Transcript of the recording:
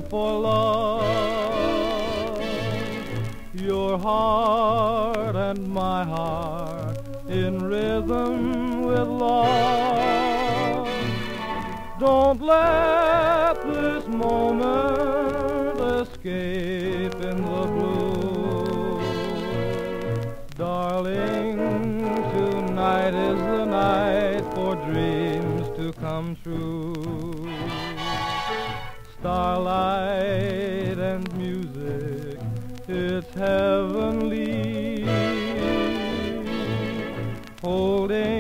for love. Your heart and my heart in rhythm with love. Don't let this moment escape in the blue. Darling, tonight is the night for dreams to come true. Starlight and music, it's heavenly. Holding